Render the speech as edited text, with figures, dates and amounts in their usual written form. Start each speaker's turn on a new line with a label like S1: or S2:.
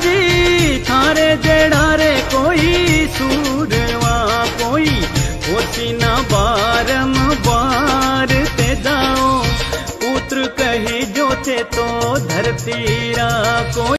S1: जी थारे जेड़ा रे कोई सूरवा कोई होती ना बारंबार ते जाओ पुत्र कही जो थे तो धरती रा कोई